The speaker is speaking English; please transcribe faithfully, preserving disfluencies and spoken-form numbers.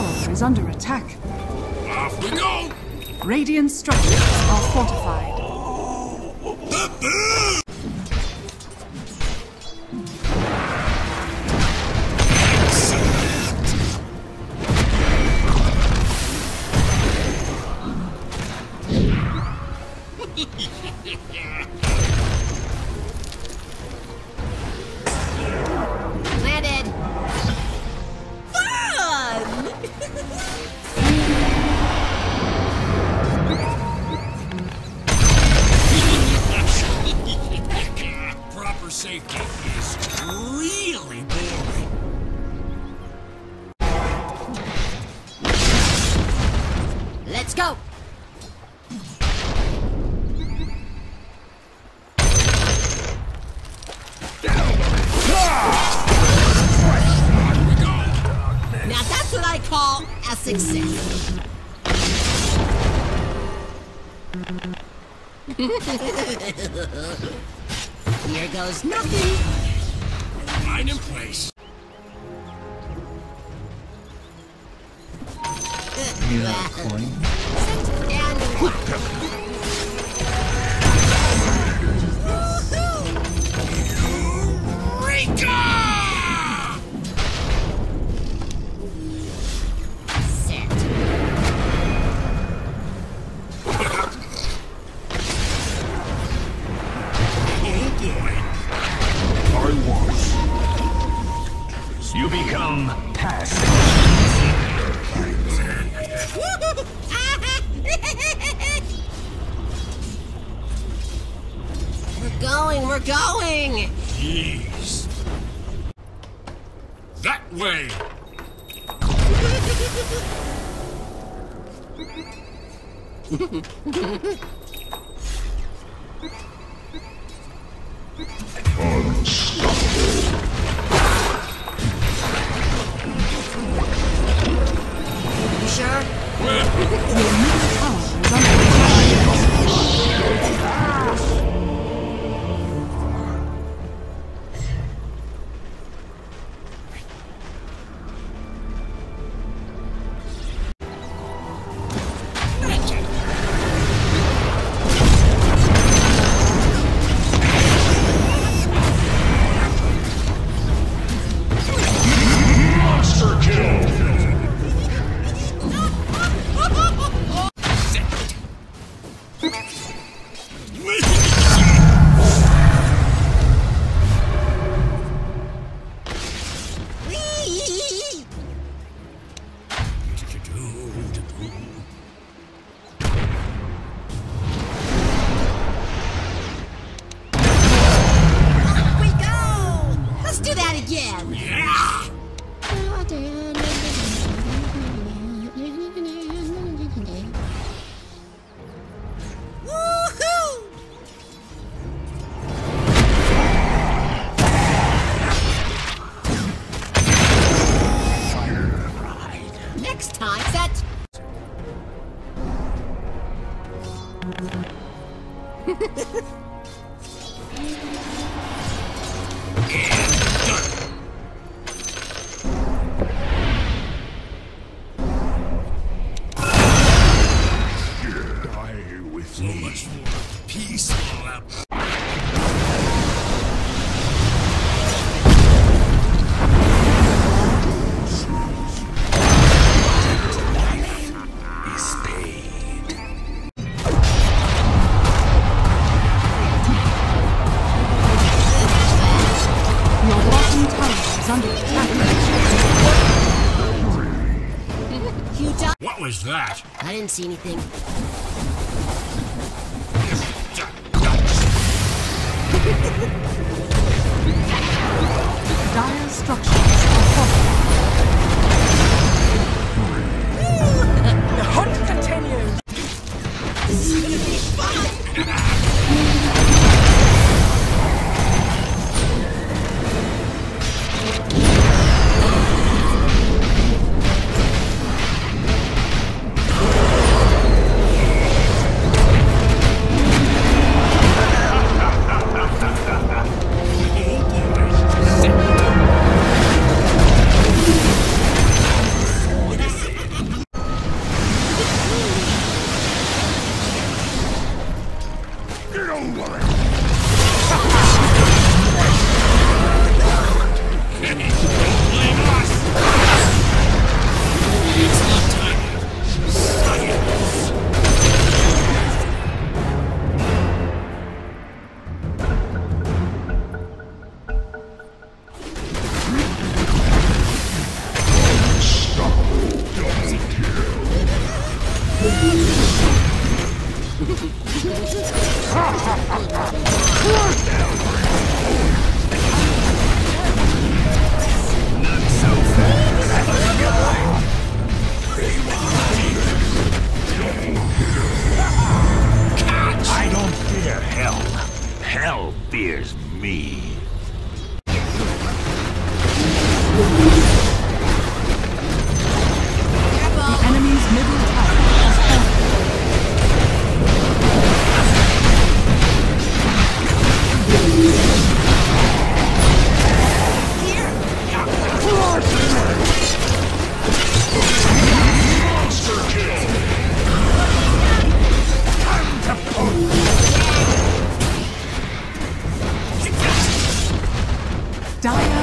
tower is under attack. Off we go! Radiant structures are fortified. Landed! Fun! Proper safety is really boring. Let's go! Now that's what I call a success. Here goes nothing. Line in place. Yeah, coin. And Eureka! set. Oh boy. I was. You become passive. We're going, we're going! Jeez. That way! You sure? Your middle tower is under attack. Monster kill. Whee! Up we go! Let's do that again! Yeah! Woohoo! Next time, set. Die with So much more peaceful out. is paid. Your bottom tower is under attack. You die. What was that? I didn't see anything. Dire structures are fortified. The hunt continues! This is gonna be fun! Not so fast. I don't fear hell. Hell fears me. The enemy's middle tower is fortified. Monster kill. Time to pull. Dire